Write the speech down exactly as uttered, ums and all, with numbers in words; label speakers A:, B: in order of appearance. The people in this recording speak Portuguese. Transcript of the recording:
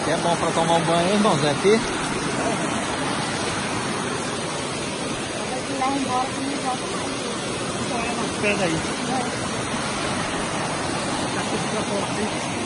A: Que é bom pra tomar um banho, hein, irmãos? É aqui?
B: Vai levar embora que não volta mais.
C: Pega aí.
B: É.
C: Tá aqui pra fora.